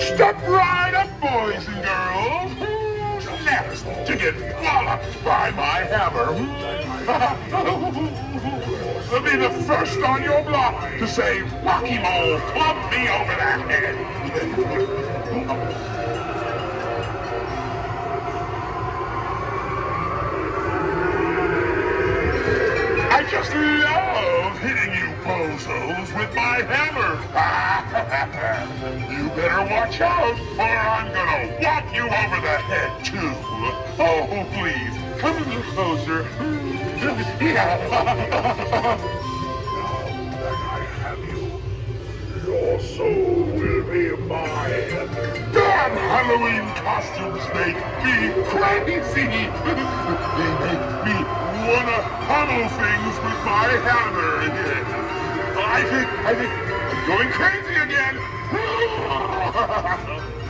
Step right up, boys and girls. Next, to get walloped by my hammer. Be the first on your block to say, Wacky Mole, club me over the head. I just love hitting you bozos with my hammer. You better watch out, or I'm gonna whop you over the head, too. Oh, please, come a little closer. Now that I have you, your soul will be mine. Damn Halloween costumes make me crazy. They make me wanna pummel things with my hammer. I think I'm going crazy again.